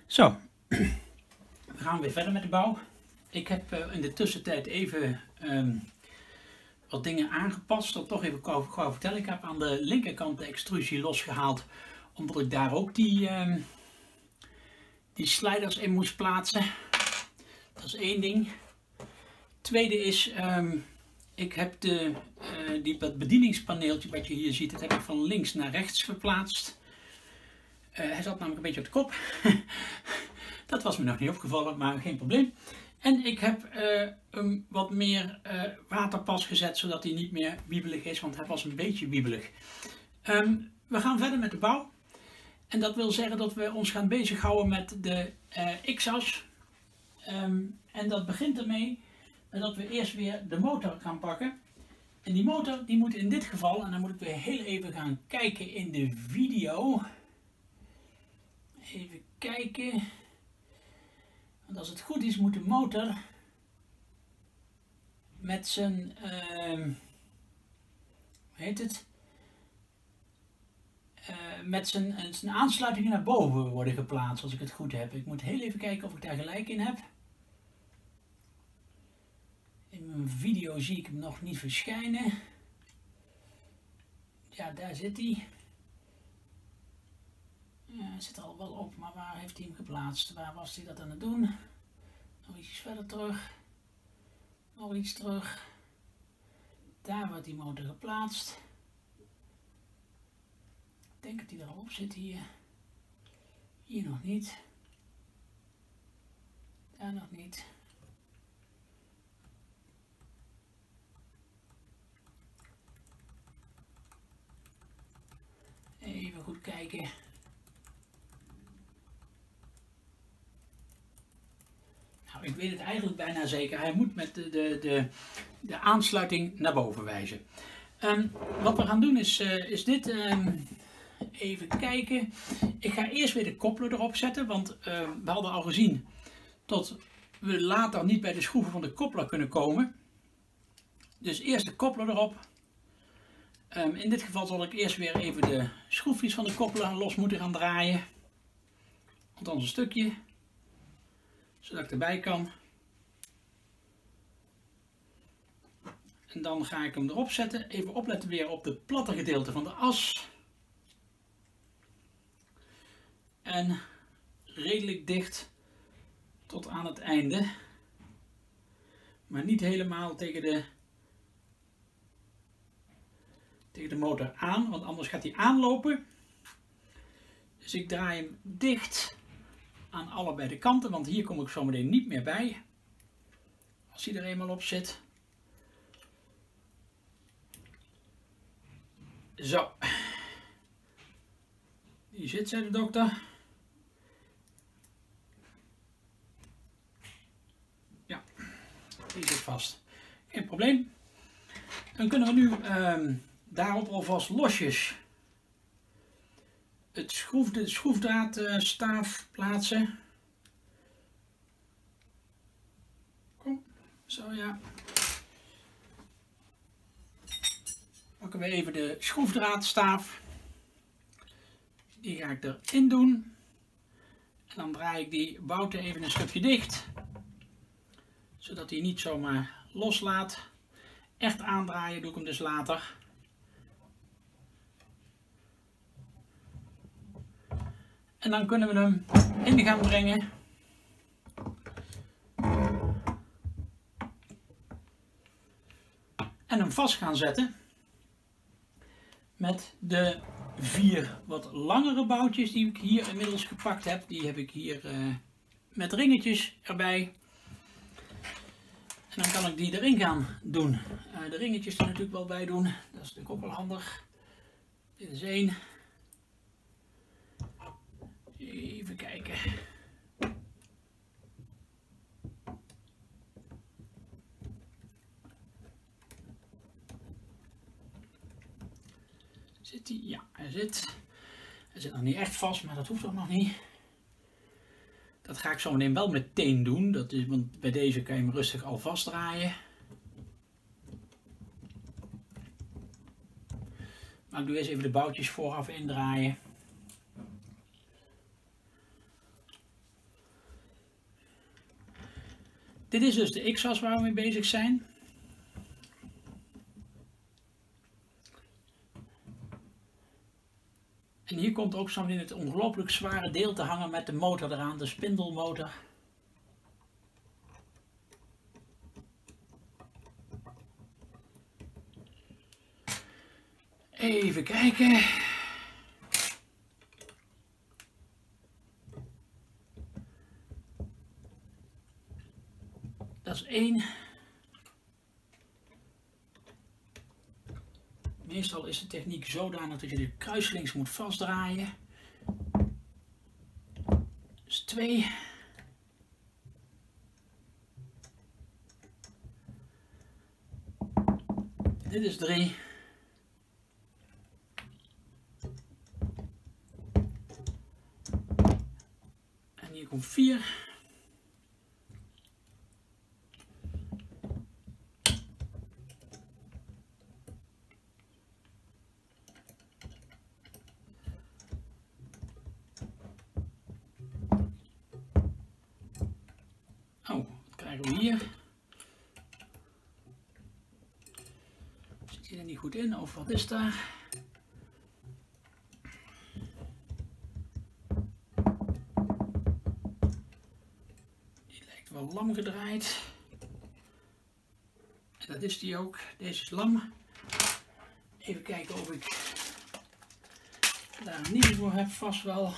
Zo, we gaan weer verder met de bouw. Ik heb in de tussentijd even wat dingen aangepast. Dat toch even gauw vertellen. Ik heb aan de linkerkant de extrusie losgehaald, omdat ik daar ook die sliders in moest plaatsen. Dat is één ding. Tweede is, ik heb dat bedieningspaneeltje wat je hier ziet, dat heb ik van links naar rechts verplaatst. Hij zat namelijk een beetje op de kop. Dat was me nog niet opgevallen, maar geen probleem. En ik heb hem wat meer waterpas gezet, zodat hij niet meer wiebelig is, want hij was een beetje wiebelig. We gaan verder met de bouw. En dat wil zeggen dat we ons gaan bezighouden met de X-as. En dat begint ermee dat we eerst weer de motor gaan pakken. En die motor die moet in dit geval, en dan moet ik weer heel even gaan kijken in de video. Even kijken. Want als het goed is moet de motor met zijn, hoe heet het? Met zijn aansluitingen naar boven worden geplaatst, als ik het goed heb. Ik moet heel even kijken of ik daar gelijk in heb. In mijn video zie ik hem nog niet verschijnen. Ja, daar zit hij. Ja, hij zit er al wel op, maar waar heeft hij hem geplaatst? Waar was hij dat aan het doen? Nog iets verder terug. Nog iets terug. Daar wordt die motor geplaatst. Ik denk dat hij er al op zit hier. Hier nog niet. Daar nog niet. Even goed kijken. Nou, ik weet het eigenlijk bijna zeker. Hij moet met de aansluiting naar boven wijzen. Wat we gaan doen is dit. Even kijken. Ik ga eerst weer de koppelen erop zetten. Want we hadden al gezien dat we later niet bij de schroeven van de koppelaar kunnen komen. Dus eerst de koppelaar erop. In dit geval zal ik eerst weer even de schroefjes van de koppelaar los moeten gaan draaien. Althans een stukje. Zodat ik erbij kan. En dan ga ik hem erop zetten. Even opletten weer op het platte gedeelte van de as. En redelijk dicht tot aan het einde. Maar niet helemaal tegen de motor aan, want anders gaat hij aanlopen. Dus ik draai hem dicht aan allebei de kanten, want hier kom ik zo meteen niet meer bij. Als hij er eenmaal op zit. Zo. Die zit, zei de dokter. Ja, die zit vast. Geen probleem. Dan kunnen we nu daarop alvast losjes de schroefdraadstaaf plaatsen. Kom, zo ja. Pakken we even de schroefdraadstaaf. Die ga ik erin doen. En dan draai ik die bouten even een stukje dicht. Zodat hij niet zomaar loslaat. Echt aandraaien doe ik hem dus later. En dan kunnen we hem in gaan brengen. En hem vast gaan zetten. Met de 4 wat langere boutjes die ik hier inmiddels gepakt heb. Die heb ik hier met ringetjes erbij. En dan kan ik die erin gaan doen. De ringetjes er natuurlijk wel bij doen. Dat is natuurlijk ook wel handig. Dit is 1. Even kijken. Zit hij? Ja, hij zit. Hij zit nog niet echt vast, maar dat hoeft ook nog niet. Dat ga ik zo meteen wel meteen doen. Dat is, want bij deze kan je hem rustig al vastdraaien. Maar ik doe eerst even de boutjes vooraf indraaien. Dit is dus de X-as waar we mee bezig zijn. En hier komt ook zo in het ongelooflijk zware deel te hangen met de motor eraan, de spindelmotor. Even kijken. Dat is 1. Meestal is de techniek zodanig dat je de kruislings moet vastdraaien. Dat is 2. Dit is 3. En hier komt 4. Oh, wat krijgen we hier? Zit hier er niet goed in of wat is daar? Die lijkt wel lam gedraaid. En dat is die ook. Deze is lam. Even kijken of ik daar een nieuwe voor heb. Vast wel.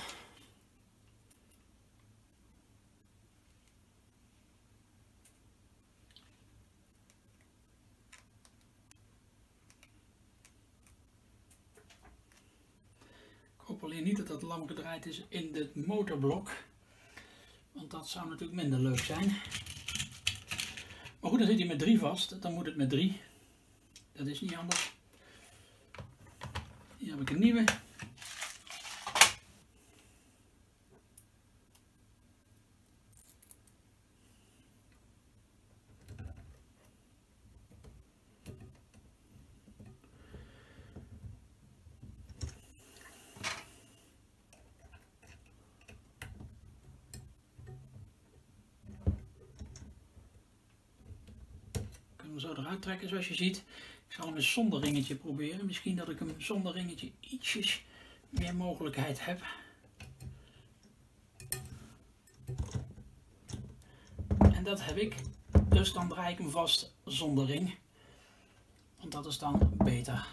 Ik hoop alleen niet dat dat lam gedraaid is in het motorblok. Want dat zou natuurlijk minder leuk zijn. Maar goed, dan zit hij met 3 vast. Dan moet het met 3. Dat is niet anders. Hier heb ik een nieuwe. Zo eruit trekken zoals je ziet. Ik zal hem eens zonder ringetje proberen. Misschien dat ik hem zonder ringetje ietsjes meer mogelijkheid heb. En dat heb ik. Dus dan draai ik hem vast zonder ring. Want dat is dan beter.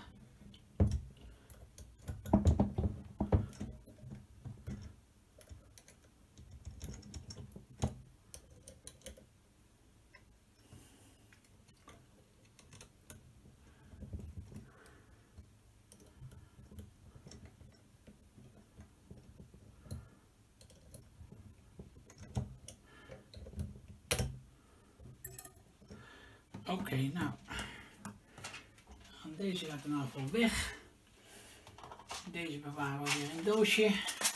Oké, nou, dan deze uit de navel weg. Deze bewaren we weer in een doosje.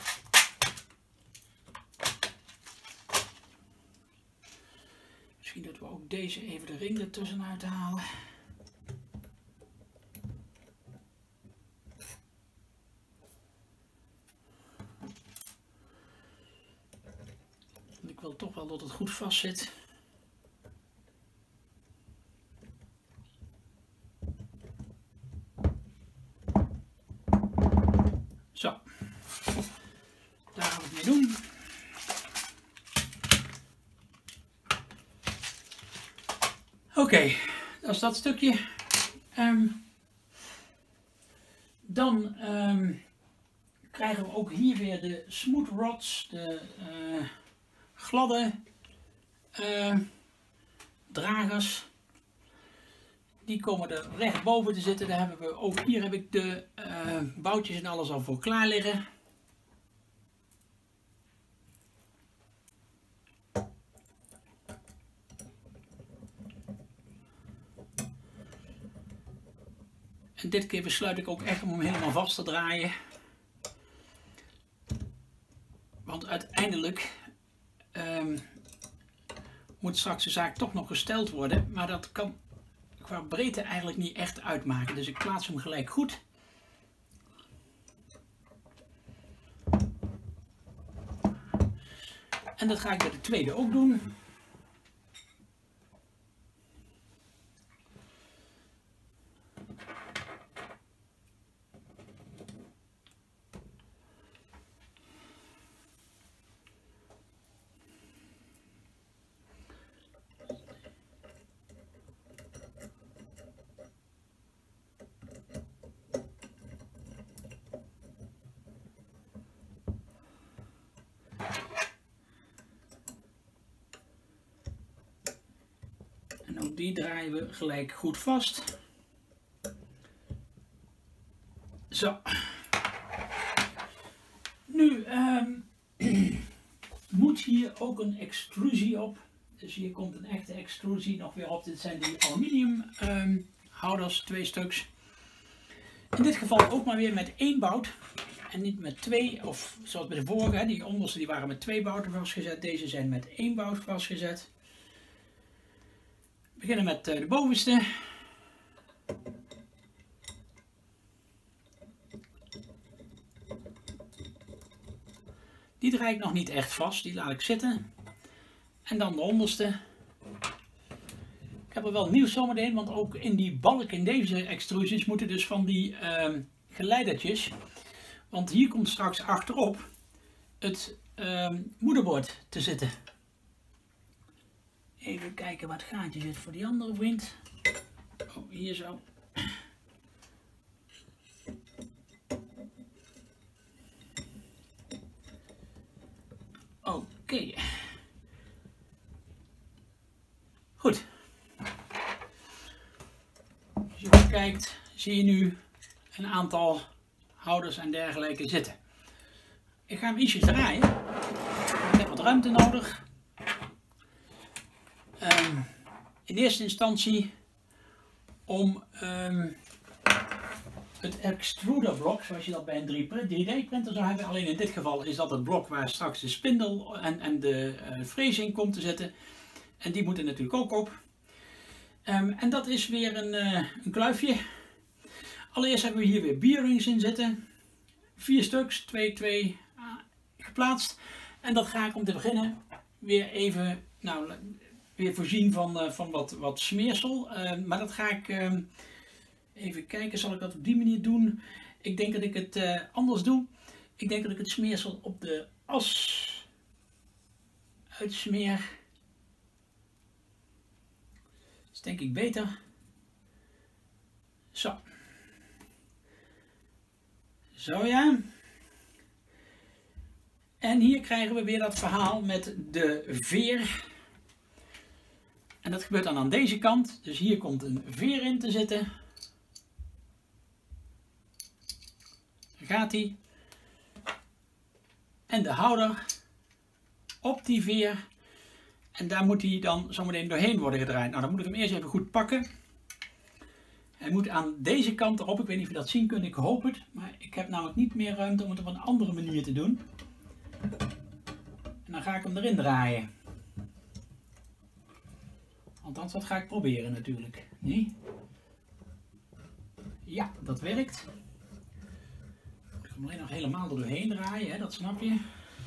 Misschien dat we ook deze even de ring ertussen uithalen. Ik wil toch wel dat het goed vast zit. Zo, daar gaan we het mee doen. Oké, dat is dat stukje. Dan krijgen we ook hier weer de smooth rods, de gladde dragers. Die komen er recht boven te zitten. Daar hebben we ook, hier heb ik de boutjes en alles al voor klaar liggen. En dit keer besluit ik ook echt om hem helemaal vast te draaien. Want uiteindelijk moet straks de zaak toch nog gesteld worden. Maar dat kan qua breedte eigenlijk niet echt uitmaken. Dus ik plaats hem gelijk goed. En dat ga ik bij de tweede ook doen. Die draaien we gelijk goed vast. Zo. Nu moet hier ook een extrusie op. Dus hier komt een echte extrusie nog weer op. Dit zijn die aluminium houders, 2 stuks. In dit geval ook maar weer met 1 bout. En niet met 2, of zoals bij de vorige, die onderste die waren met 2 bouten vastgezet. Deze zijn met 1 bout vastgezet. We beginnen met de bovenste. Die draai ik nog niet echt vast, die laat ik zitten. En dan de onderste. Ik heb er wel nieuws zometeen, want ook in die balk in deze extrusies moeten dus van die geleidertjes. Want hier komt straks achterop het moederbord te zitten. Even kijken wat gaatje zit voor die andere vriend. Oh, hier zo. Oké. Goed. Als je goed kijkt, zie je nu een aantal houders en dergelijke zitten. Ik ga hem ietsjes draaien. Ik heb wat ruimte nodig. In eerste instantie om het extruderblok, zoals je dat bij een 3D-printer zou hebben. Alleen in dit geval is dat het blok waar straks de spindel en de frees in komt te zitten. En die moeten natuurlijk ook op. En dat is weer een kluifje. Allereerst hebben we hier weer bearings in zitten. 4 stuks, 2 geplaatst. En dat ga ik om te beginnen weer even weer voorzien van wat smeersel. Maar dat ga ik even kijken, zal ik dat op die manier doen? Ik denk dat ik het anders doe. Ik denk dat ik het smeersel op de as uitsmeer. Dat is denk ik beter. Zo. Zo ja. En hier krijgen we weer dat verhaal met de veer. En dat gebeurt dan aan deze kant. Dus hier komt een veer in te zitten. Daar gaat hij. En de houder op die veer. En daar moet hij dan zometeen doorheen worden gedraaid. Nou, dan moet ik hem eerst even goed pakken. Hij moet aan deze kant erop. Ik weet niet of je dat zien kunt. Ik hoop het. Maar ik heb namelijk niet meer ruimte om het op een andere manier te doen. En dan ga ik hem erin draaien. Althans, dat ga ik proberen natuurlijk. Nee? Ja, dat werkt. Ik ga hem alleen nog helemaal er doorheen draaien, hè? Dat snap je.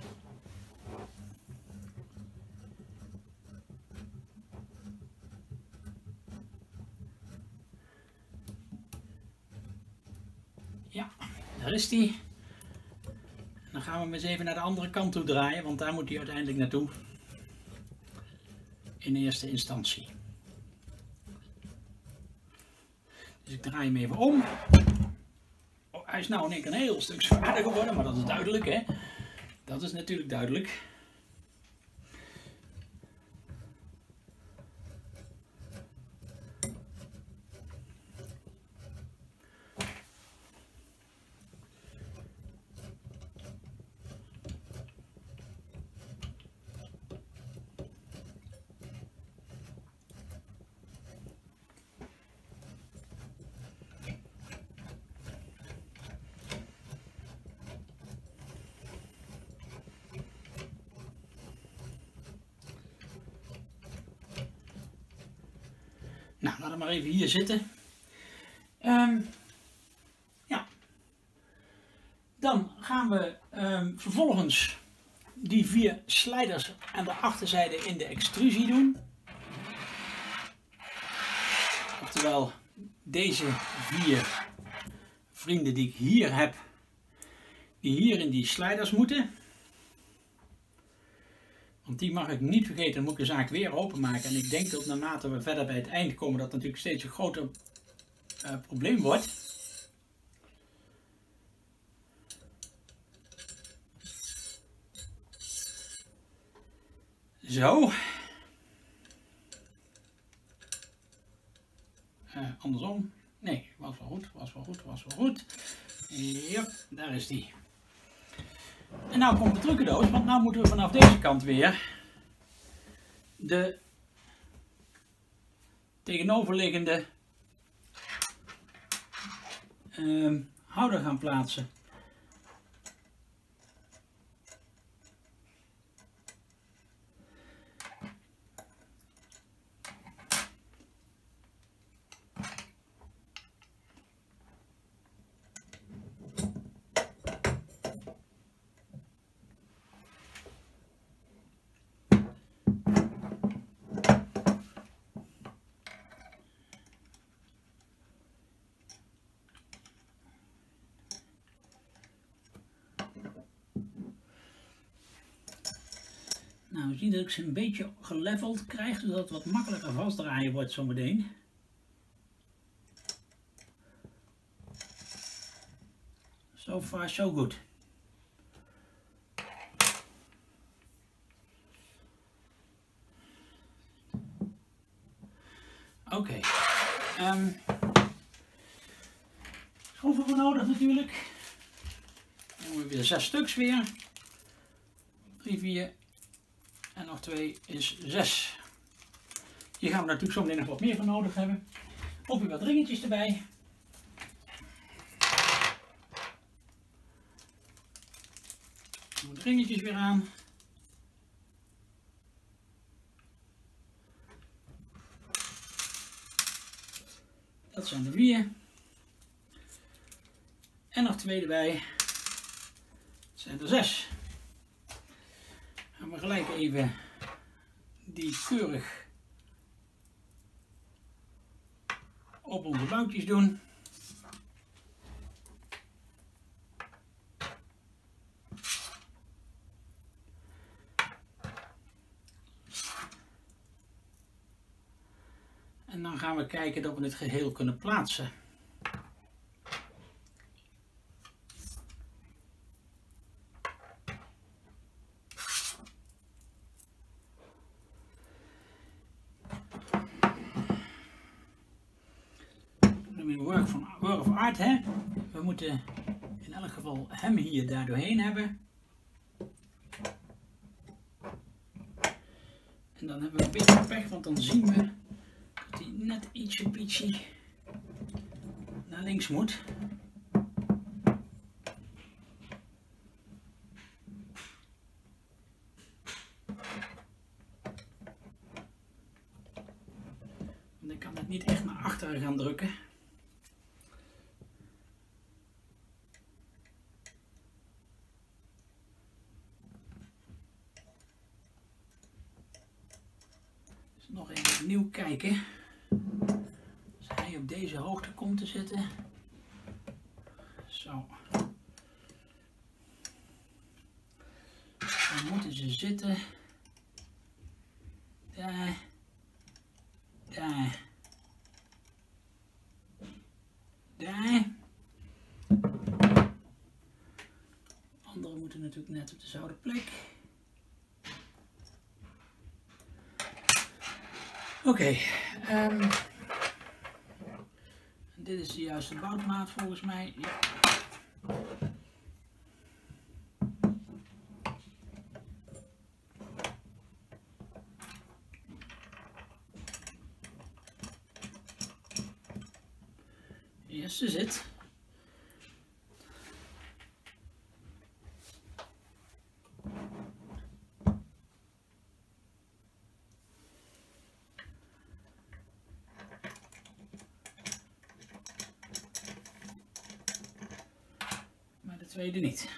Ja, daar is hij. Dan gaan we hem eens even naar de andere kant toe draaien, want daar moet hij uiteindelijk naartoe. In eerste instantie. Dus ik draai hem even om. Oh, hij is nou in één keer een heel stuk zwaarder geworden, maar dat is duidelijk, hè? Dat is natuurlijk duidelijk. Nou, laat hem maar even hier zitten. Ja. Dan gaan we vervolgens die 4 slijders aan de achterzijde in de extrusie doen. Oftewel deze 4 vrienden die ik hier heb, die hier in die slijders moeten. Want die mag ik niet vergeten, dan moet ik de zaak weer openmaken. En ik denk dat naarmate we verder bij het eind komen, dat natuurlijk steeds een groter probleem wordt. Zo. andersom. Nee, was wel goed, was wel goed, was wel goed. Ja, daar is die. En nou komt de trucendoos, want nou moeten we vanaf deze kant weer de tegenoverliggende houder gaan plaatsen. Nou, we zien dat ik ze een beetje geleveld krijg, zodat het wat makkelijker vastdraaien wordt zometeen. So far so good. Oké. Schroeven we nodig natuurlijk. Dan hebben we weer 6 stuks weer. 3, 4 en nog 2 is 6. Hier gaan we natuurlijk zo meteen nog wat meer van nodig hebben. Ook weer wat ringetjes erbij. Doen we de ringetjes weer aan. Dat zijn er 4. En nog 2 erbij. Dat zijn er 6. Gaan we gelijk even die keurig op onze boutjes doen. En dan gaan we kijken dat we het geheel kunnen plaatsen. Work of art, hè? We moeten in elk geval hem hier daar doorheen hebben. En dan hebben we een beetje pech, want dan zien we dat hij net ietsje pietje naar links moet. Want ik kan het niet echt naar achteren gaan drukken. Nog even opnieuw kijken. Als hij op deze hoogte komt te zitten. Zo. Dan moeten ze zitten. Daar. Daar. Daar. Andere moeten natuurlijk net op dezelfde plek. Oké, dit is de juiste boutmaat volgens mij. Ja. Yes, is het. Tweede niet.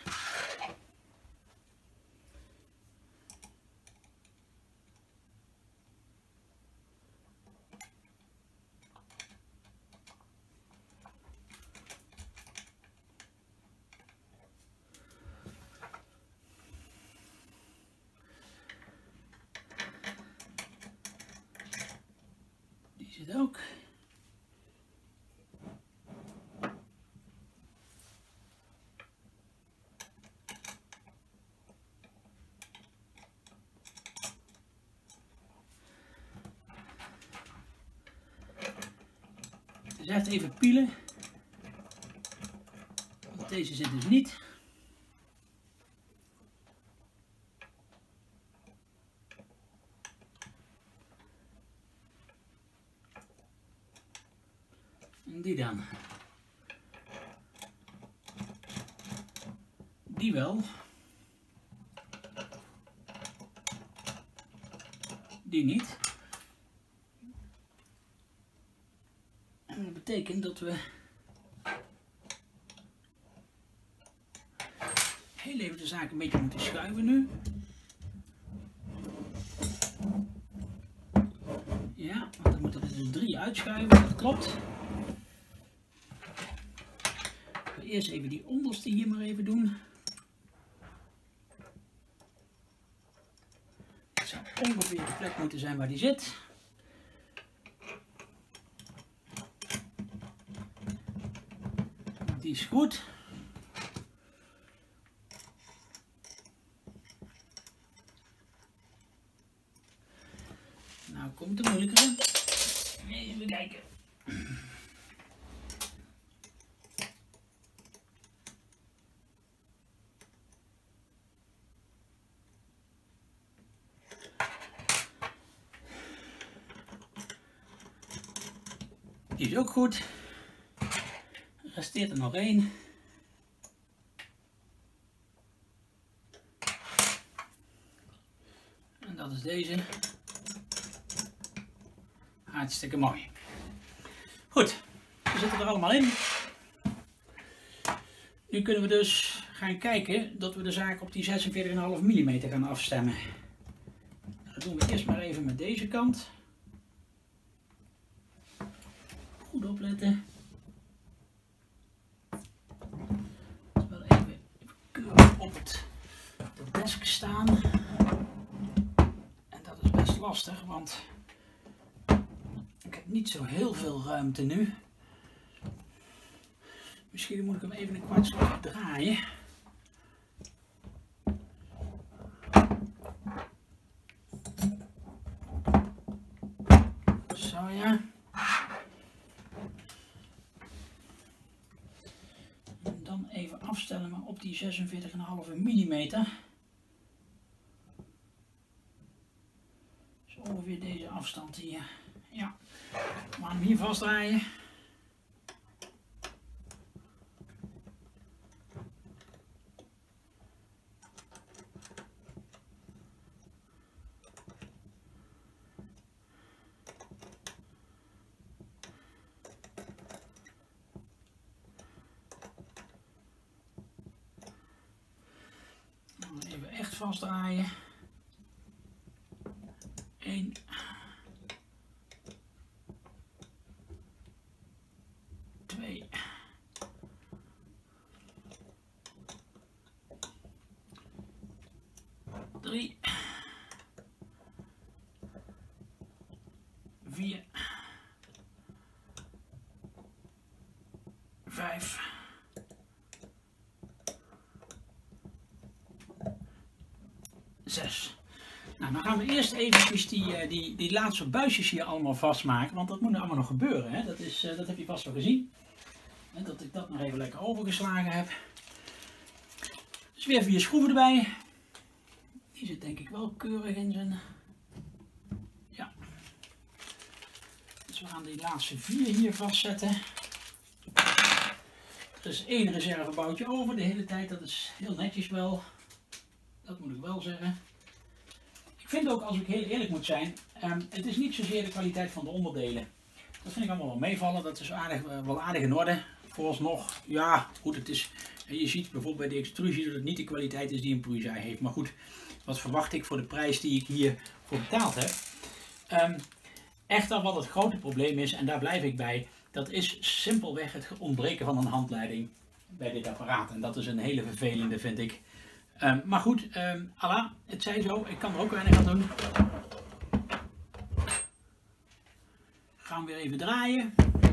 Die zit ook. gezegd even pielen. Want deze zit dus niet. En die dan. Die wel. Die niet. En dat betekent dat we heel even de zaak een beetje moeten schuiven nu. Ja, want dan moeten we dus 3 uitschuiven, dat klopt. Ik ga eerst even die onderste hier maar even doen. Het zou ongeveer de plek moeten zijn waar die zit. Die is goed. Nou komt de moeilijkere. Even kijken. Die is ook goed. Er resteert er nog 1. En dat is deze. Hartstikke mooi. Goed, we zitten er allemaal in. Nu kunnen we dus gaan kijken dat we de zaak op die 46,5 mm gaan afstemmen. Dat doen we eerst maar even met deze kant. Goed opletten. Wel even keurig op de desk staan. En dat is best lastig, want ik heb niet zo heel veel ruimte nu. Misschien moet ik hem even een kwartslag draaien. Zo ja. En dan even afstellen maar op die 46,5 mm. Zo ongeveer deze afstand hier. Ja, maar hem hier vastdraaien. Even echt vastdraaien. 1. 2. 3. 4. 5. 6. Nou, dan gaan we eerst eventjes die laatste buisjes hier allemaal vastmaken, want dat moet nou allemaal nog gebeuren. Hè? Dat heb je vast wel gezien. En dat ik dat nog even lekker overgeslagen heb. Dus weer 4 schroeven erbij. Die zit denk ik wel keurig in zijn... Ja. Dus we gaan die laatste 4 hier vastzetten. Er is 1 reserveboutje over de hele tijd, dat is heel netjes wel. Dat moet ik wel zeggen. Ik vind ook, als ik heel eerlijk moet zijn, het is niet zozeer de kwaliteit van de onderdelen. Dat vind ik allemaal wel meevallen, dat is wel aardig in orde. Vooralsnog, ja goed, het is, je ziet bijvoorbeeld bij de extrusie dat het niet de kwaliteit is die een Prusa heeft. Maar goed, wat verwacht ik voor de prijs die ik hiervoor betaald heb. Echter wat het grote probleem is, en daar blijf ik bij, dat is simpelweg het ontbreken van een handleiding bij dit apparaat. En dat is een hele vervelende, vind ik. Maar goed, Allah, het zij zo, ik kan er ook weinig aan doen. Gaan we weer even draaien.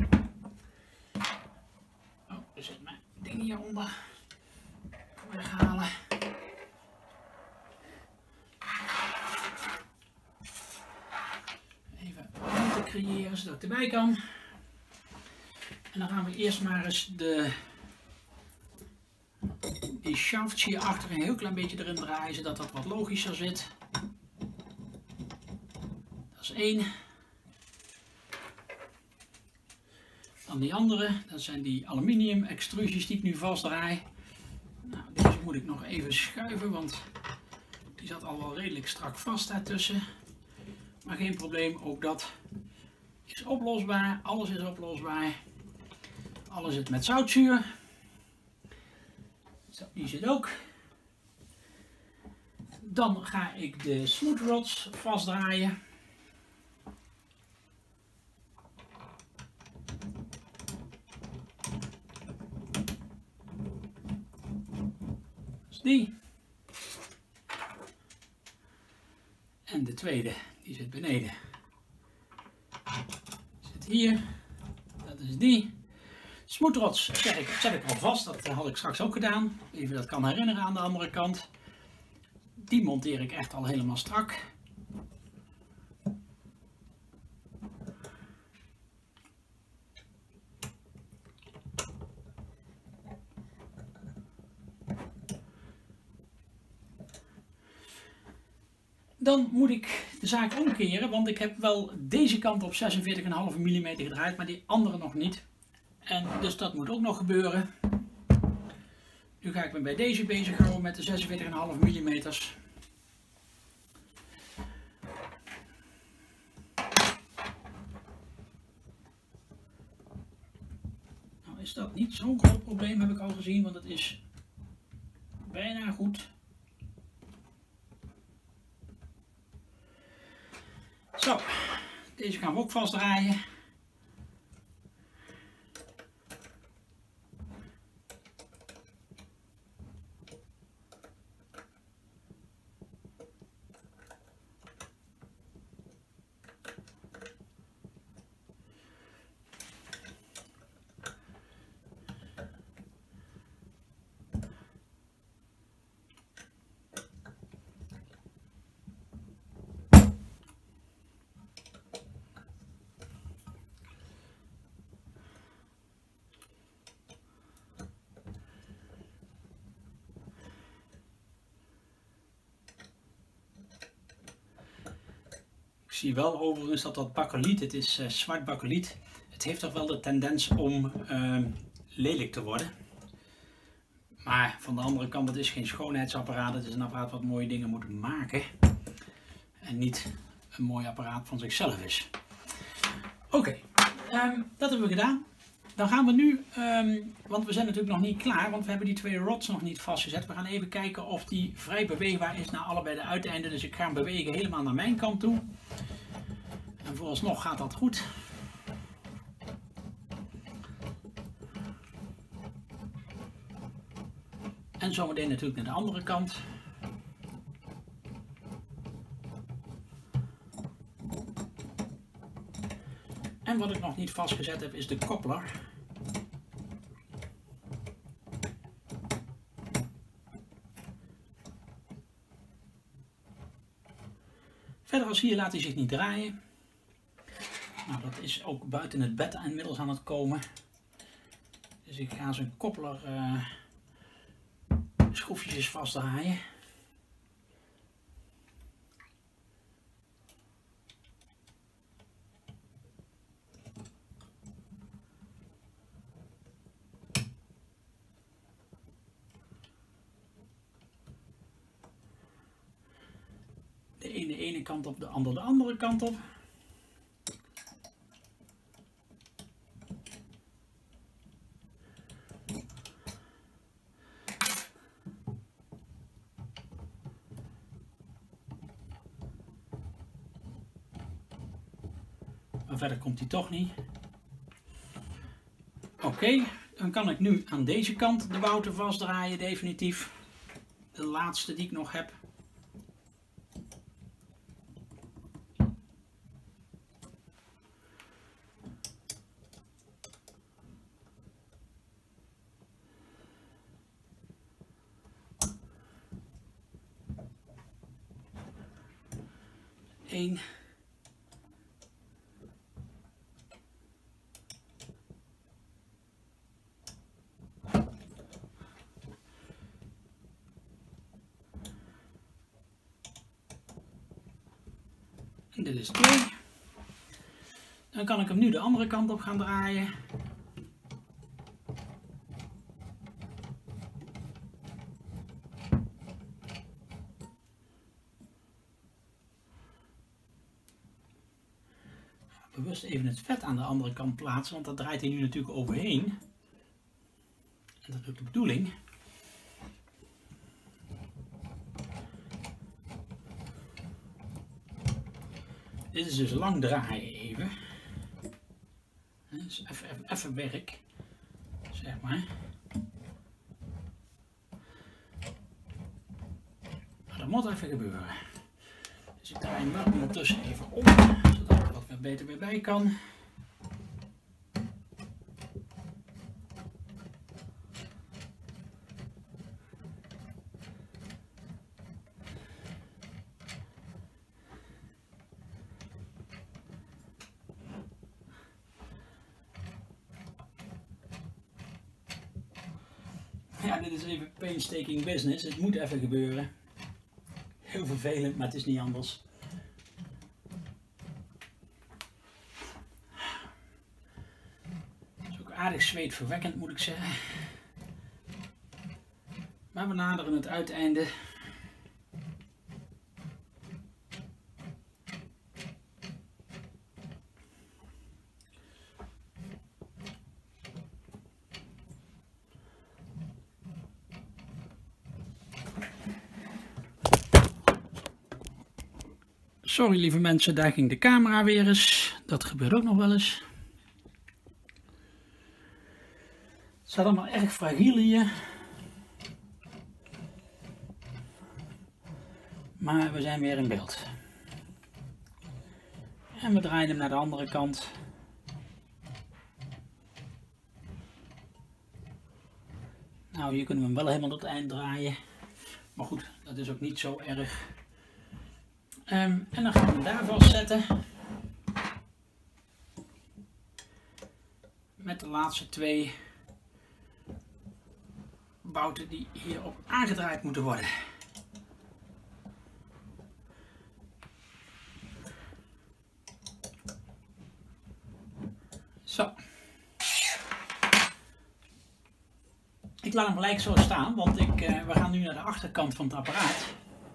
Oh, er zit mijn ding hieronder. Weghalen. Even ruimte creëren zodat ik erbij kan. En dan gaan we eerst maar eens die shafts hier achter een heel klein beetje erin draaien, zodat dat wat logischer zit. Dat is één. Dan die andere, dat zijn die aluminium extrusies die ik nu vastdraai. Nou, deze moet ik nog even schuiven, want die zat al wel redelijk strak vast daartussen. Maar geen probleem, ook dat is oplosbaar. Alles is oplosbaar. Alles zit met zoutzuur. Zo, die zit ook. Dan ga ik de smooth rods vastdraaien. Die. En de tweede, die zit beneden. Zit hier. Dat is die. Smooth rods zet ik al vast, dat had ik straks ook gedaan. Even dat kan herinneren aan de andere kant. Die monteer ik echt al helemaal strak. Dan moet ik de zaak omkeren, want ik heb wel deze kant op 46,5 mm gedraaid, maar die andere nog niet. En dus dat moet ook nog gebeuren. Nu ga ik me bij deze bezighouden met de 46,5 mm. Nou is dat niet zo'n groot probleem, heb ik al gezien, want het is bijna goed. Zo, deze gaan we ook vastdraaien. Ik zie wel overigens dat bakkeliet, het is zwart bakkeliet, het heeft toch wel de tendens om lelijk te worden. Maar van de andere kant, het is geen schoonheidsapparaat, het is een apparaat wat mooie dingen moet maken. En niet een mooi apparaat van zichzelf is. Oké, dat hebben we gedaan. Dan gaan we nu, want we zijn natuurlijk nog niet klaar, want we hebben die twee rods nog niet vastgezet. We gaan even kijken of die vrij beweegbaar is naar allebei de uiteinden. Dus ik ga hem bewegen helemaal naar mijn kant toe. En vooralsnog gaat dat goed. En zometeen natuurlijk naar de andere kant. En wat ik nog niet vastgezet heb is de koppler. Verder als hier laat hij zich niet draaien. Nou, dat is ook buiten het bed inmiddels aan het komen. Dus ik ga zijn koppler schroefjes vastdraaien. De ene kant op, de andere kant op. Maar verder komt hij toch niet. Oké, dan kan ik nu aan deze kant de bouten vastdraaien, definitief. De laatste die ik nog heb. Eén. Dit is 2. Dan kan ik hem nu de andere kant op gaan draaien. Bewust even het vet aan de andere kant plaatsen, want dat draait hij nu natuurlijk overheen. En dat is ook de bedoeling. Dit is dus lang draaien even. Dus even werk, zeg maar. Maar dat moet even gebeuren. Dus ik draai hem ondertussen even om, zodat ik wat beter weer bij kan. Ja, dit is even painstaking business. Het moet even gebeuren. Heel vervelend, maar het is niet anders. Het is ook aardig zweetverwekkend, moet ik zeggen. Maar we naderen het uiteinde. Sorry lieve mensen, daar ging de camera weer eens. Dat gebeurt ook nog wel eens. Het staat allemaal erg fragiel hier. Maar we zijn weer in beeld. En we draaien hem naar de andere kant. Nou, hier kunnen we hem wel helemaal tot het eind draaien. Maar goed, dat is ook niet zo erg. En dan gaan we hem daar vastzetten. Met de laatste 2 bouten die hierop aangedraaid moeten worden. Zo. Ik laat hem gelijk zo staan, want we gaan nu naar de achterkant van het apparaat.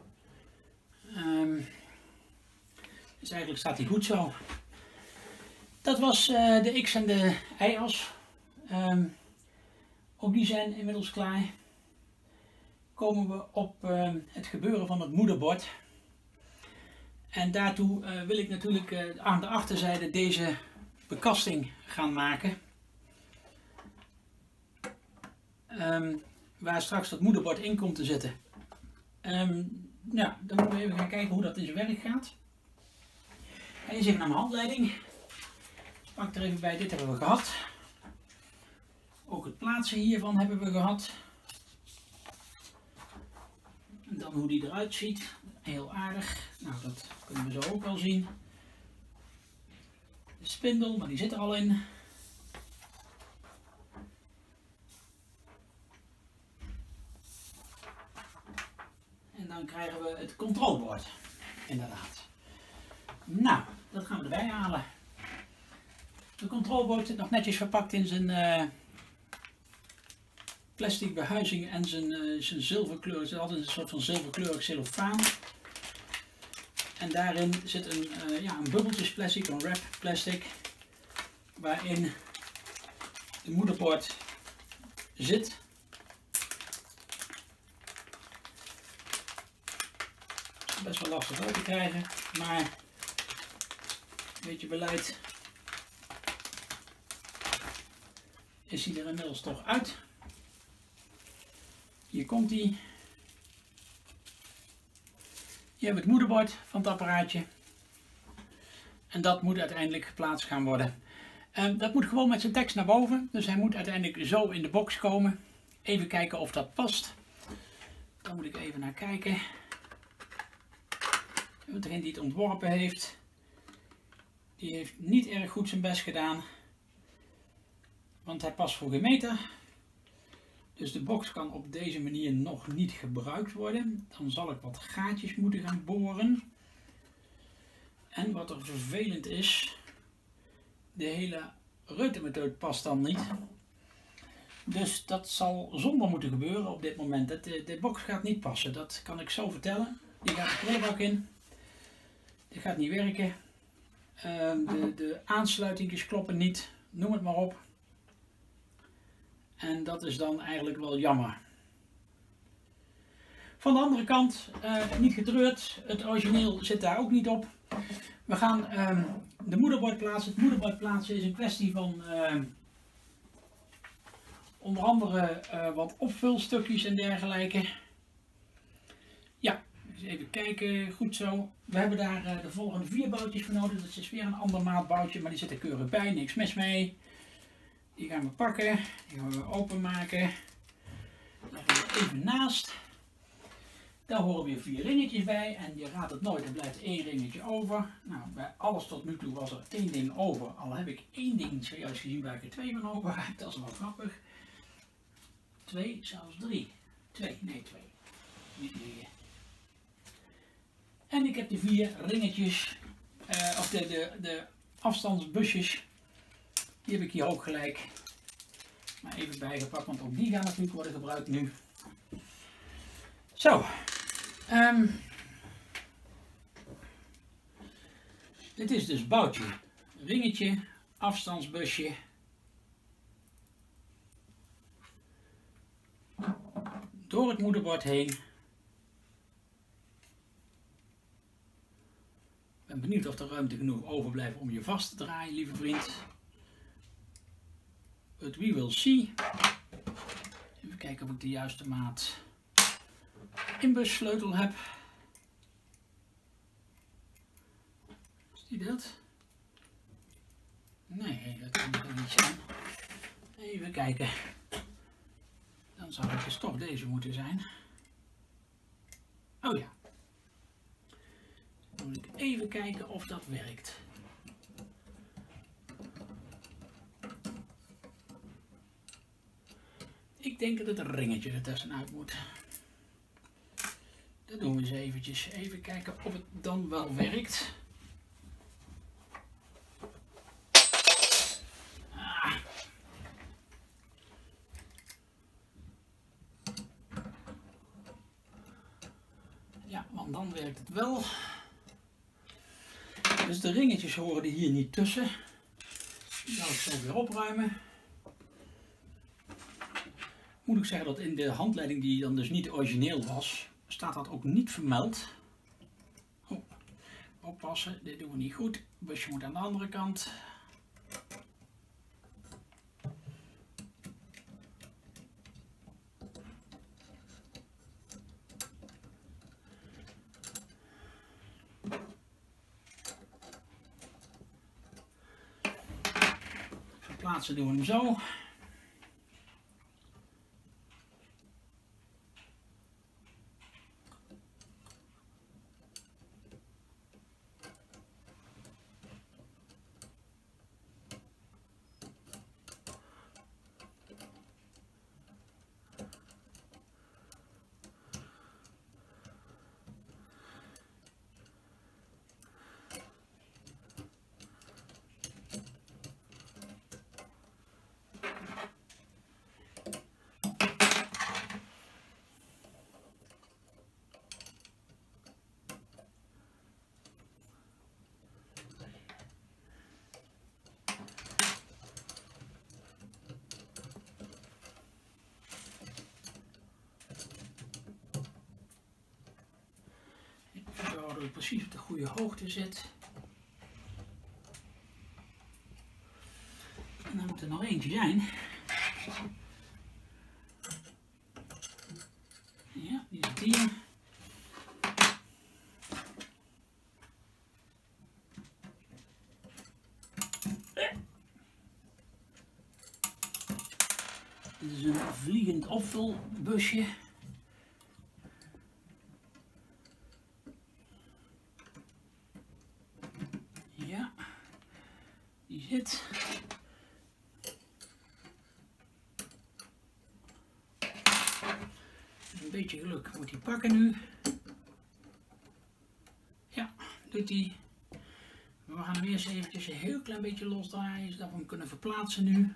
Dus eigenlijk staat hij goed zo. Dat was de X en de Y-as. Ook die zijn inmiddels klaar. Komen we op het gebeuren van het moederbord. En daartoe wil ik natuurlijk aan de achterzijde deze bekasting gaan maken. Waar straks dat moederbord in komt te zitten. Ja, dan moeten we even gaan kijken hoe dat in zijn werk gaat. Ga eens even naar mijn handleiding. Ik pak er even bij, dit hebben we gehad. Ook het plaatsen hiervan hebben we gehad. En dan hoe die eruit ziet. Heel aardig. Nou, dat kunnen we zo ook wel zien. De spindel, maar die zit er al in. En dan krijgen we het controlebord. Inderdaad. Nou, dat gaan we erbij halen. De controlebord zit nog netjes verpakt in zijn plastic behuizing en zijn zilverkleur. Het is altijd een soort van zilverkleurig cellofaan. En daarin zit een bubbeltjesplastic, een wrap plastic, waarin de moederbord zit. Best wel lastig uit te krijgen, maar een beetje beleid is hij er inmiddels toch uit. Hier komt hij. Hier hebben we het moederbord van het apparaatje. En dat moet uiteindelijk geplaatst gaan worden. Dat moet gewoon met zijn tekst naar boven. Dus hij moet uiteindelijk zo in de box komen. Even kijken of dat past. Daar moet ik even naar kijken. Degene die het ontworpen heeft, die heeft niet erg goed zijn best gedaan. Want hij past voor geen meter. Dus de box kan op deze manier nog niet gebruikt worden. Dan zal ik wat gaatjes moeten gaan boren. En wat er vervelend is, de hele reutemethode past dan niet. Dus dat zal zonder moeten gebeuren op dit moment. De box gaat niet passen, dat kan ik zo vertellen. Die gaat de prullenbak in. Dit gaat niet werken. De aansluitingjes kloppen niet, noem het maar op. En dat is dan eigenlijk wel jammer. Van de andere kant, niet getreurd, het origineel zit daar ook niet op. We gaan de moederbord plaatsen. Het moederbord plaatsen is een kwestie van onder andere wat opvulstukjes en dergelijke. Ja, eens even kijken, goed zo. We hebben daar de volgende 4 boutjes voor nodig. Dat is weer een ander maatboutje, maar die zit er keurig bij, niks mis mee. Die gaan we pakken, die gaan we openmaken. Leggen we even naast. Daar horen weer 4 ringetjes bij en je raadt het nooit, er blijft 1 ringetje over. Nou, bij alles tot nu toe was er 1 ding over, al heb ik 1 ding zojuist gezien waar ik er 2 van over heb, dat is wel grappig. 2, zelfs 3. 2, nee 2. Niet meer. En ik heb de 4 ringetjes, of de afstandsbusjes, die heb ik hier ook gelijk maar even bijgepakt, want ook die gaan natuurlijk worden gebruikt nu. Zo. Dit is dus boutje, ringetje, afstandsbusje. Door het moederbord heen. Ik ben benieuwd of er ruimte genoeg overblijft om je vast te draaien, lieve vriend. But we will see. Even kijken of ik de juiste maat inbussleutel heb. Is die dat? Nee, dat kan er niet zijn. Even kijken. Dan zou het dus toch deze moeten zijn. Oh ja. Dan moet ik even kijken of dat werkt. Ik denk dat het een ringetje er tussenuit moet. Dat doen we eens eventjes. Even kijken of het dan wel werkt. Ah. Ja, want dan werkt het wel. Dus de ringetjes horen er hier niet tussen. Die zal ik zo weer opruimen. Moet ik zeggen dat in de handleiding, die dan dus niet origineel was, staat dat ook niet vermeld. Oh, oppassen, dit doen we niet goed. Het busje moet aan de andere kant. Verplaatsen doen we hem zo. Dat het precies op de goede hoogte zit. En dan moet er nog eentje zijn. Ja, die zit hier. Dit is een vliegend opvulbusje. Ja, die zit. Een beetje geluk moet hij pakken nu. Ja, doet hij. we gaan hem eerst eventjes een heel klein beetje losdraaien, zodat we hem kunnen verplaatsen nu.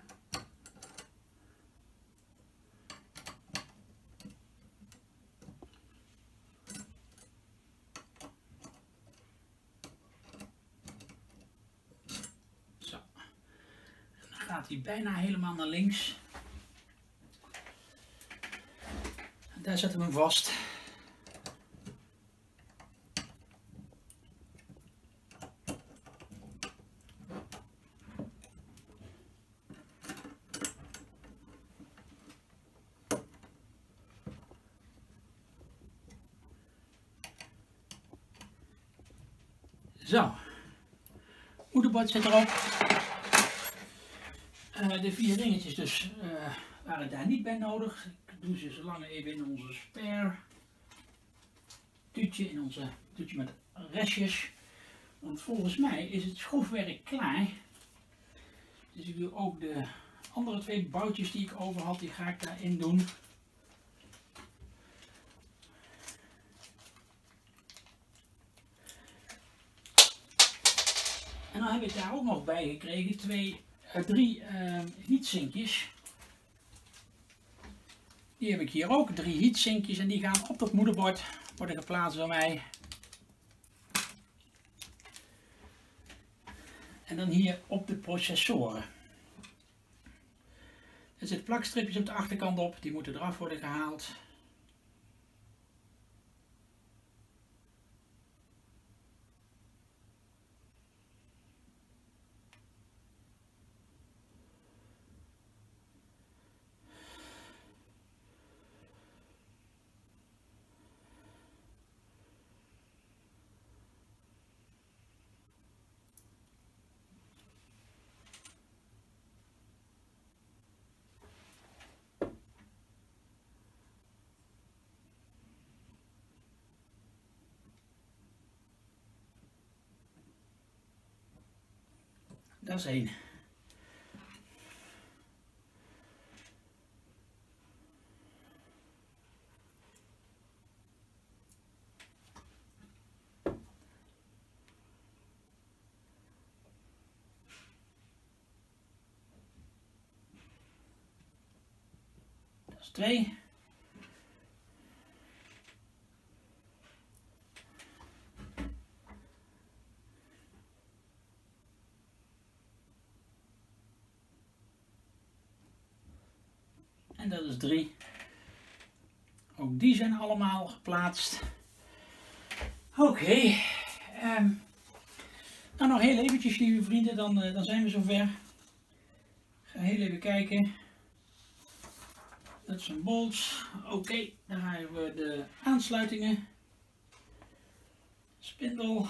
Zo. En dan gaat hij bijna helemaal naar links. En daar zetten we hem vast. Zo, moederbord zit erop. De 4 ringetjes dus waren daar niet bij nodig. Ik doe ze zo lang even in onze spare tuutje, in onze tuutje met restjes. Want volgens mij is het schroefwerk klaar. Dus ik doe ook de andere 2 boutjes die ik over had, die ga ik daarin doen. En dan heb ik daar ook nog bij gekregen 3 heatsinkjes. Die heb ik hier ook, 3 heatsinkjes en die gaan op dat moederbord worden geplaatst door mij. En dan hier op de processoren. Er zitten plakstripjes op de achterkant op, die moeten eraf worden gehaald. Dat is 1. Dat is 2. En dat is 3. Ook die zijn allemaal geplaatst. Oké. Nou, nog heel eventjes, lieve vrienden, dan zijn we zover. Ik ga heel even kijken. Dat zijn bolts. Oké, dan hebben we de aansluitingen. Spindel.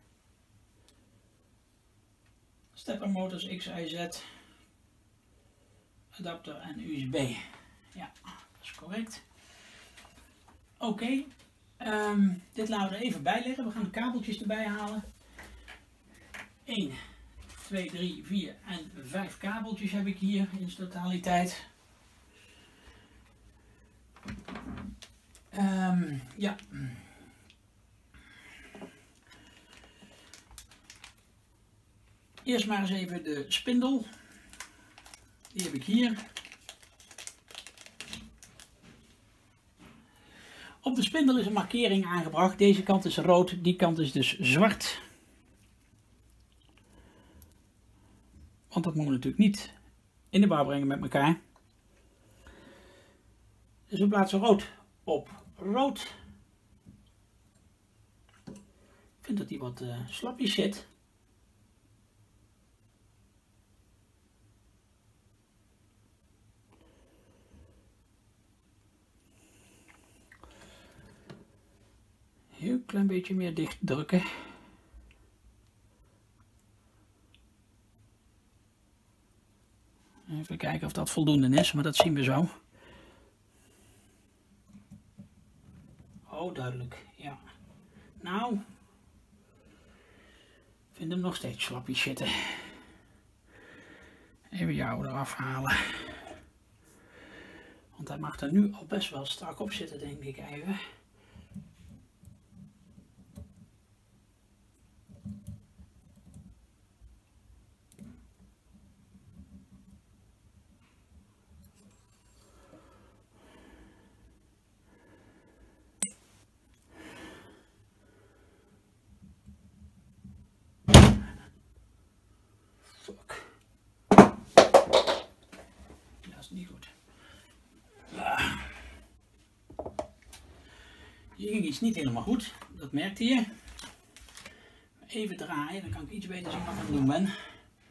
Stepper motors XYZ. Adapter en USB. Ja, dat is correct. Oké, dit laten we er even bij leggen. We gaan de kabeltjes erbij halen. 1, 2, 3, 4 en 5 kabeltjes heb ik hier in zijn totaliteit. Ja. Eerst maar eens even de spindel. Die heb ik hier. Op de spindel is een markering aangebracht. Deze kant is rood, die kant is dus zwart. Want dat moeten we natuurlijk niet in de war brengen met elkaar. Dus we plaatsen rood op rood. Ik vind dat die wat slapjes zit. Heel klein beetje meer dicht drukken. Even kijken of dat voldoende is, maar dat zien we zo. Oh, duidelijk, ja. Nou, ik vind hem nog steeds slapjes zitten. Even jou eraf halen. Want hij mag er nu al best wel strak op zitten, denk ik even. Die ging iets niet helemaal goed, dat merkte je. Even draaien, dan kan ik iets beter zien wat ik aan het doen ben.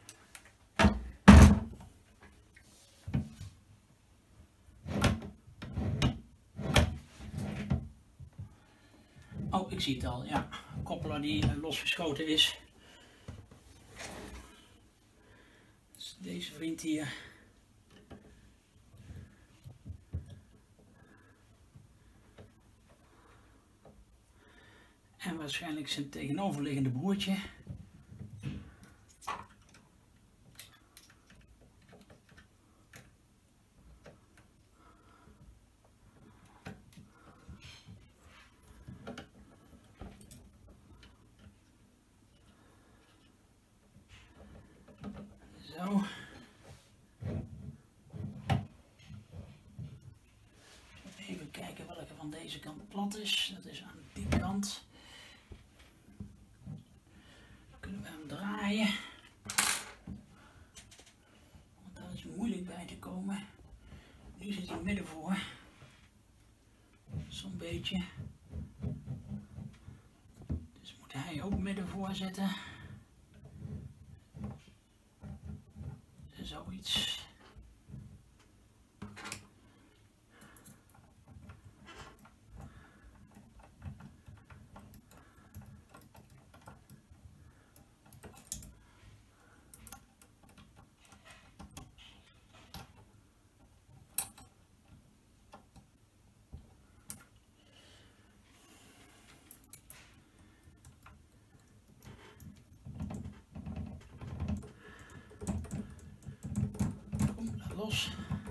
Oh, ik zie het al, ja. Koppelaar die losgeschoten is. Dus deze vriend hier. En waarschijnlijk zijn tegenoverliggende broertje. Zo. Even kijken welke van deze kant plat is. Dat is aan die kant. Kunnen we hem draaien. Want daar is moeilijk bij te komen. Nu zit hij midden voor. Zo'n beetje. Dus moet hij ook midden voor zitten. Zoiets. Los.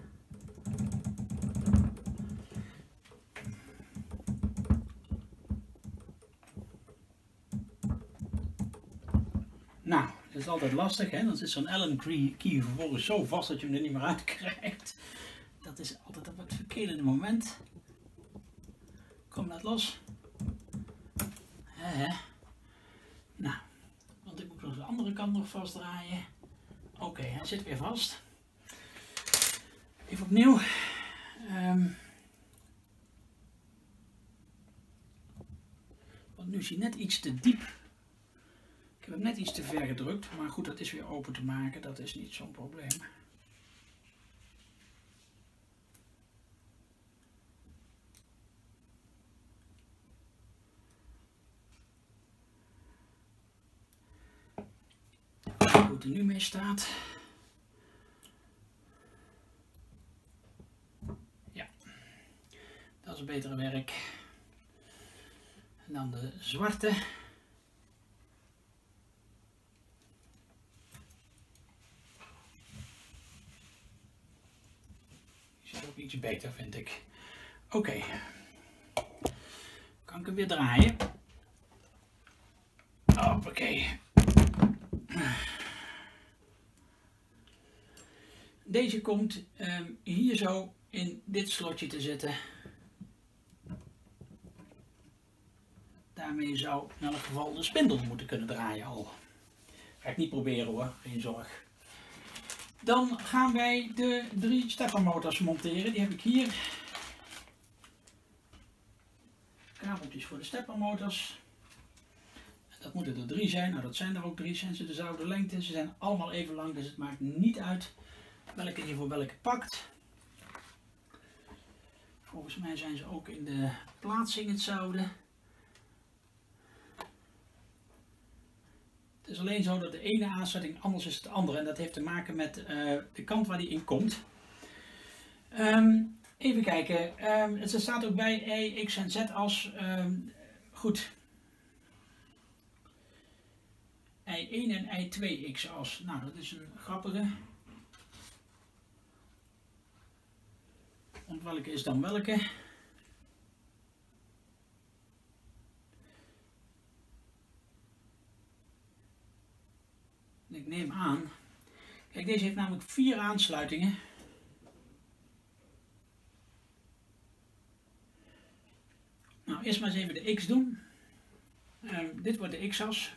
Nou, dat is altijd lastig, hè? Dan zit zo'n Allen key vervolgens zo vast dat je hem er niet meer uit krijgt. Dat is altijd op het verkeerde moment. Kom dat los. Nou, want ik moet nog de andere kant nog vastdraaien. Oké, hij zit weer vast. Even opnieuw. Want nu is hij net iets te diep. Ik heb hem net iets te ver gedrukt, maar goed, dat is weer open te maken, dat is niet zo'n probleem. Hoe het er nu mee staat. Ja, dat is betere werk. En dan de zwarte. Die zit ook iets beter, vind ik. Oké. Kan ik hem weer draaien. Hoppakee. Deze komt hier zo in dit slotje te zitten. Daarmee zou in elk geval de spindel moeten kunnen draaien al. Ga ik niet proberen hoor, geen zorg. Dan gaan wij de 3 steppermotors monteren. Die heb ik hier. Kabeltjes voor de steppermotors. Dat moeten er 3 zijn. Nou, dat zijn er ook 3. Zijn ze dezelfde lengte. Ze zijn allemaal even lang, dus het maakt niet uit welke je voor welke pakt. Volgens mij zijn ze ook in de plaatsing hetzelfde. Het is alleen zo dat de ene aansluiting anders is dan de andere. En dat heeft te maken met de kant waar die in komt. Even kijken. Het staat ook bij E, X en Z as. Goed. I1 en I2 X-as. Nou, dat is een grappige. Want welke is dan welke? Ik neem aan. Kijk, deze heeft namelijk 4 aansluitingen. Nou, eerst maar eens even de X doen. Dit wordt de X-as.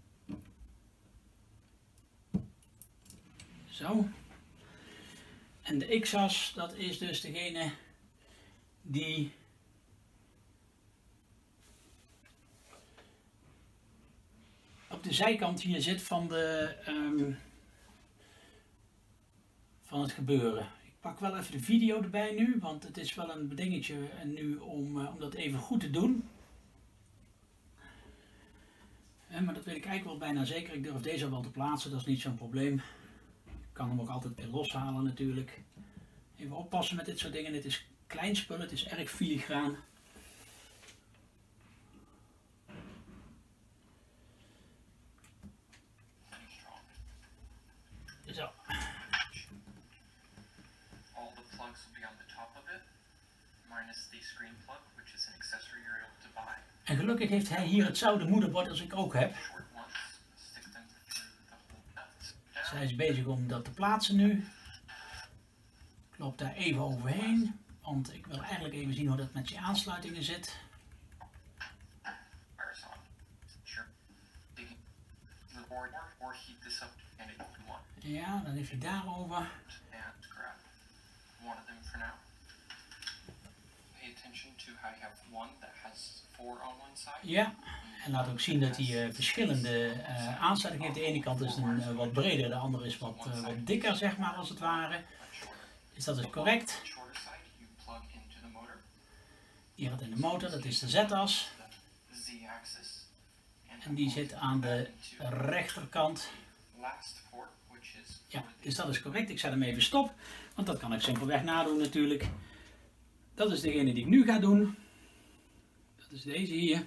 Zo. En de X-as, dat is dus degene die op de zijkant hier zit van van het gebeuren. Ik pak wel even de video erbij nu, want het is wel een dingetje nu om dat even goed te doen. Maar dat weet ik eigenlijk wel bijna zeker. Ik durf deze wel te plaatsen, dat is niet zo'n probleem. Ik kan hem ook altijd weer loshalen natuurlijk. Even oppassen met dit soort dingen. Dit is klein spul, het is erg filigraan. Zo. En gelukkig heeft hij hier hetzelfde moederbord als ik ook heb. Dus hij is bezig om dat te plaatsen nu. Ik loop daar even overheen, want ik wil eigenlijk even zien hoe dat met die aansluitingen zit. Ja, dan heeft hij daarover. Ja, en laat ook zien dat hij verschillende aansluitingen heeft. De ene kant is een wat breder, de andere is wat dikker, zeg maar, als het ware. Dus dat is correct. Hier gaat in de motor, dat is de Z-as. En die zit aan de rechterkant. Ja, dus dat is correct. Ik zet hem even stop, want dat kan ik simpelweg nadoen natuurlijk. Dat is degene die ik nu ga doen. Dat is deze hier.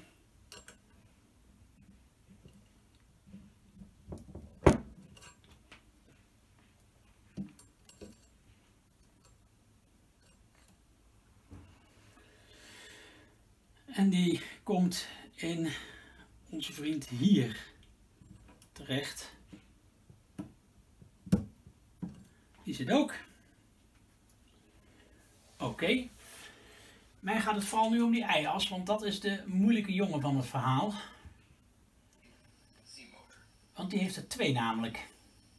En die komt in onze vriend hier terecht. Die zit ook. Oké. Mij gaat het vooral nu om die ei-as, want dat is de moeilijke jongen van het verhaal. Want die heeft er twee namelijk.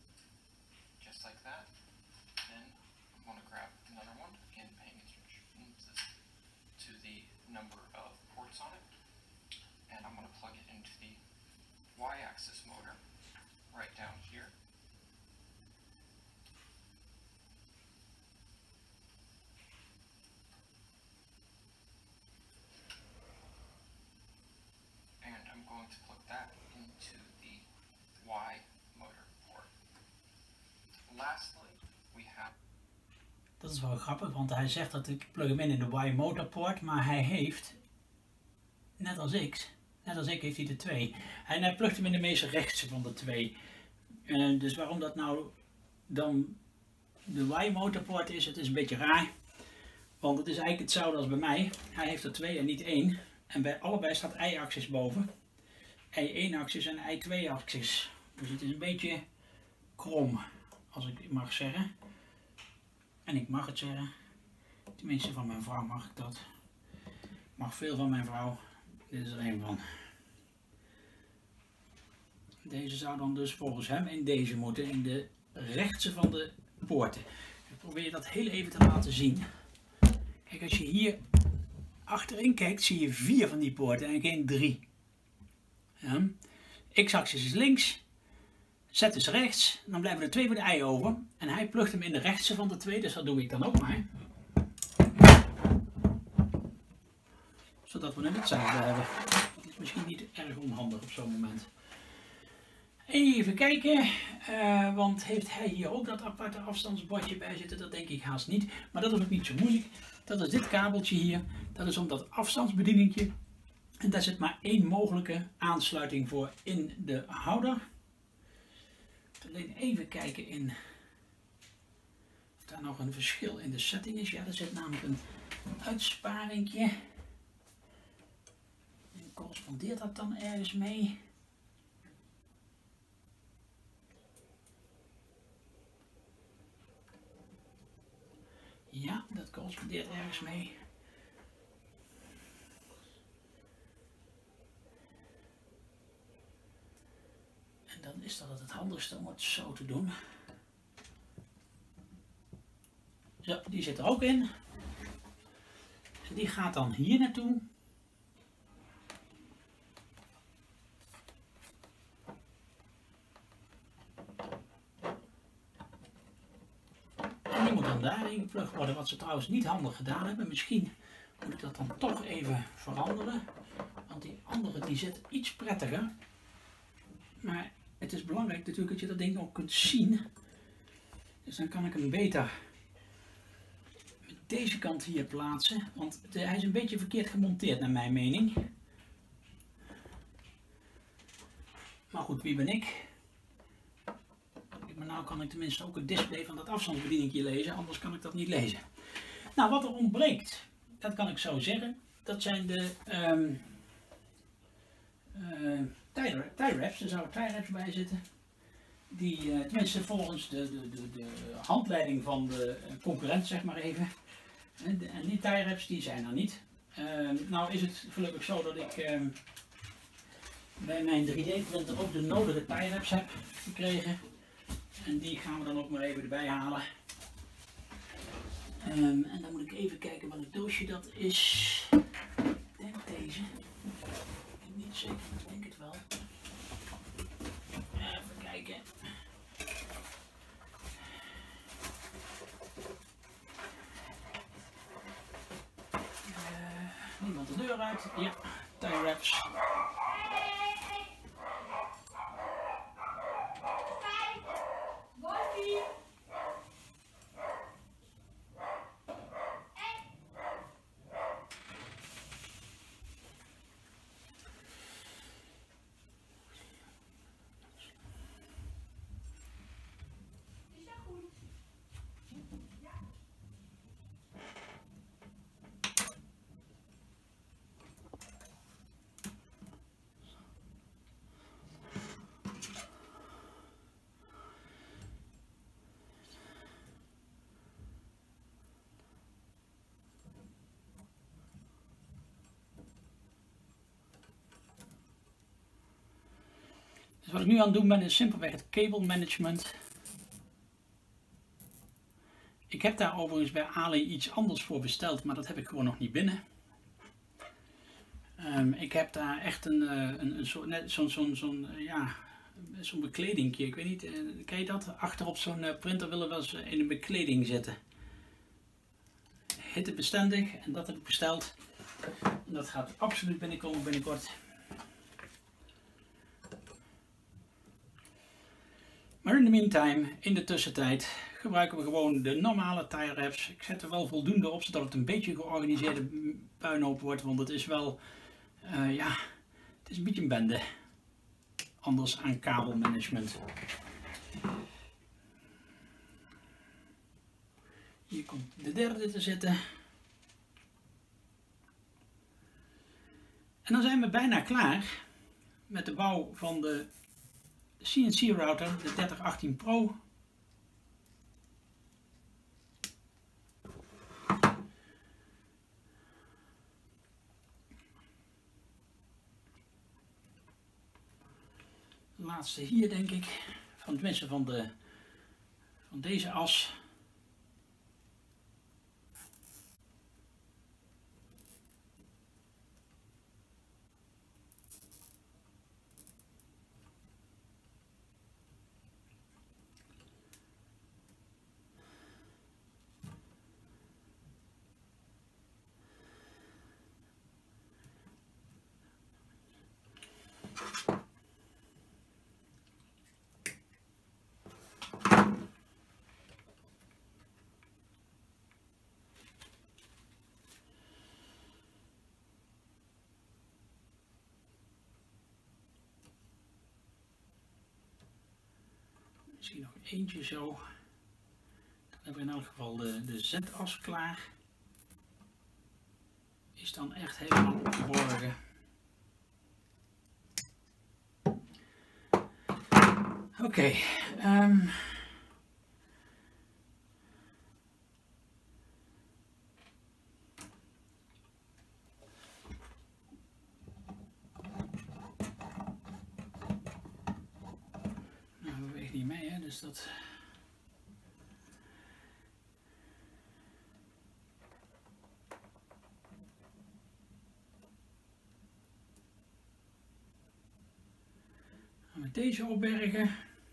Dat is wel grappig, want hij zegt dat ik plug hem in de Y motor port, maar hij heeft, net als ik heeft hij er twee. En hij plugt hem in de meest rechtse van de twee. Dus waarom dat nou dan de Y motor port is, het is een beetje raar. Want het is eigenlijk hetzelfde als bij mij. Hij heeft er twee en niet één. En bij allebei staat Y-axis boven. Y1-axis en Y2-axis. Dus het is een beetje krom, als ik mag zeggen. En ik mag het zeggen. Tenminste van mijn vrouw mag ik dat. Ik mag veel van mijn vrouw. Dit is er een van. Deze zou dan dus volgens hem in deze moeten. In de rechtse van de poorten. Ik probeer dat heel even te laten zien. Kijk, als je hier achterin kijkt, zie je 4 van die poorten en geen 3. Ja. X-axis is links, Z is rechts, dan blijven er 2 voor de ei over. En hij plugt hem in de rechtse van de 2, dus dat doe ik dan ook maar. Zodat we een hetzelfde hebben. Dat is misschien niet erg onhandig op zo'n moment. Even kijken, want heeft hij hier ook dat aparte afstandsbordje bij zitten? Dat denk ik haast niet, maar dat is ook niet zo moeilijk. Dat is dit kabeltje hier, dat is om dat afstandsbedieningje. En daar zit maar 1 mogelijke aansluiting voor in de houder. Alleen even kijken in of daar nog een verschil in de setting is. Ja, er zit namelijk een uitsparingje. En correspondeert dat dan ergens mee? Ja, dat correspondeert ergens mee. En dan is dat het handigste om het zo te doen. Zo, die zit er ook in. Die gaat dan hier naartoe. En die moet dan daarin geplukt worden, wat ze trouwens niet handig gedaan hebben. Misschien moet ik dat dan toch even veranderen. Want die andere die zit iets prettiger. Maar het is belangrijk natuurlijk dat je dat ding ook kunt zien. Dus dan kan ik hem beter met deze kant hier plaatsen. Want hij is een beetje verkeerd gemonteerd naar mijn mening. Maar goed, wie ben ik? Maar nou kan ik tenminste ook het display van dat afstandsbedieningje lezen. Anders kan ik dat niet lezen. Nou, wat er ontbreekt, dat kan ik zo zeggen. Dat zijn de tie wraps. Er zouden tie wraps bij zitten. Die, tenminste volgens de handleiding van de concurrent, zeg maar even. En die tie wraps die zijn er niet. Nou is het gelukkig zo dat ik bij mijn 3D-printer ook de nodige tie wraps heb gekregen. En die gaan we dan ook maar even erbij halen. En dan moet ik even kijken wat het doosje dat is. Ik denk deze. Ik weet niet zeker, maar ik denk het wel. Even kijken. Niemand de deur uit. Ja, tie wraps. Dus wat ik nu aan het doen ben is simpelweg het cable management. Ik heb daar overigens bij Ali iets anders voor besteld, maar dat heb ik gewoon nog niet binnen. Ik heb daar echt een soort, net zo'n bekledingje, ik weet niet, ken je dat? Achter op zo'n printer willen we eens in een bekleding zetten. Hittebestendig, en dat heb ik besteld. En dat gaat absoluut binnenkomen binnenkort. Maar in de meantime, in de tussentijd, gebruiken we gewoon de normale tie wraps. Ik zet er wel voldoende op, zodat het een beetje georganiseerde puinhoop wordt, want het is wel, het is een beetje een bende. Anders aan kabelmanagement. Hier komt de derde te zitten. En dan zijn we bijna klaar met de bouw van de CNC router, de 3018 Pro. De laatste hier denk ik, tenminste van deze as. Misschien nog eentje zo. Dan hebben we in elk geval de Z-as klaar. Is dan echt helemaal opgeborgen. Oké. Nou, we bewegen niet mee, hè, dus dat... Deze opbergen.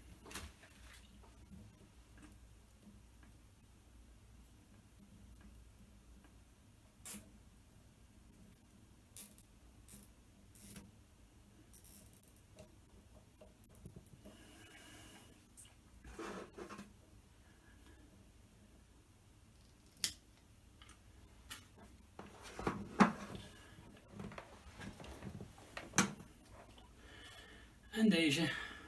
En deze.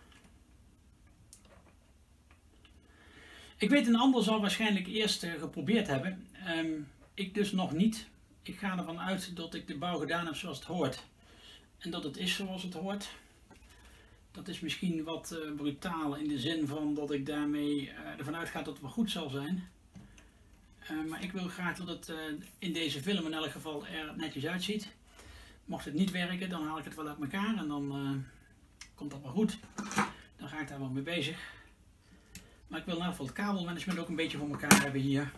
Ik weet, een ander zal waarschijnlijk eerst geprobeerd hebben. Ik dus nog niet. Ik ga ervan uit dat ik de bouw gedaan heb zoals het hoort. En dat het is zoals het hoort. Dat is misschien wat brutaal in de zin van dat ik daarmee ervan uitga dat het wel goed zal zijn. Maar ik wil graag dat het in deze film in elk geval er netjes uitziet. Mocht het niet werken, dan haal ik het wel uit elkaar en dan komt dat wel goed. Dan ga ik daar wel mee bezig. Maar ik wil in ieder geval het kabelmanagement ook een beetje voor elkaar hebben hier.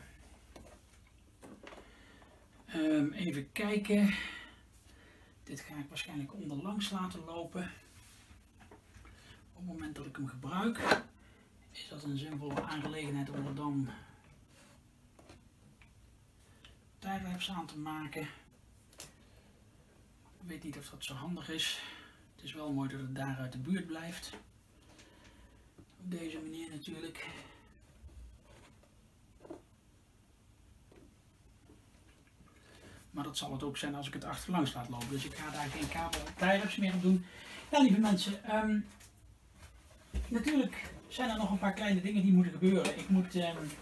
Even kijken. Dit ga ik waarschijnlijk onderlangs laten lopen. Op het moment dat ik hem gebruik, is dat een zinvolle aangelegenheid om er dan timelapse aan te maken. Ik weet niet of dat zo handig is. Het is wel mooi dat het daar uit de buurt blijft. Op deze manier natuurlijk. Maar dat zal het ook zijn als ik het achterlangs laat lopen. Dus ik ga daar geen kabel timelapse meer op doen. Ja, lieve mensen. Natuurlijk zijn er nog een paar kleine dingen die moeten gebeuren. Ik moet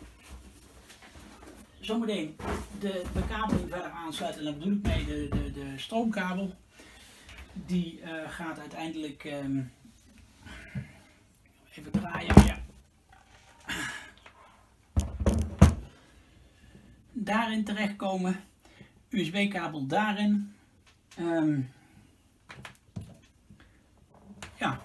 zometeen de bekabeling verder aansluiten. En daar bedoel ik mee de stroomkabel. Die gaat uiteindelijk even draaien. Ja. Daarin terechtkomen. USB-kabel daarin. Ja.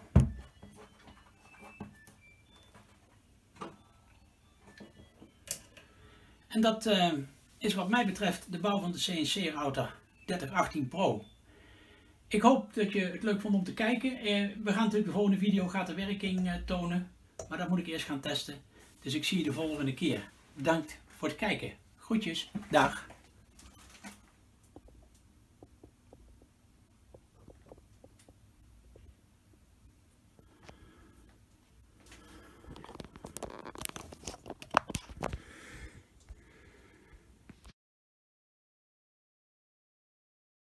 En dat is wat mij betreft de bouw van de CNC-router 3018 Pro. Ik hoop dat je het leuk vond om te kijken. We gaan natuurlijk de volgende video gaat de werking tonen. Maar dat moet ik eerst gaan testen. Dus ik zie je de volgende keer. Bedankt voor het kijken. Groetjes. Dag.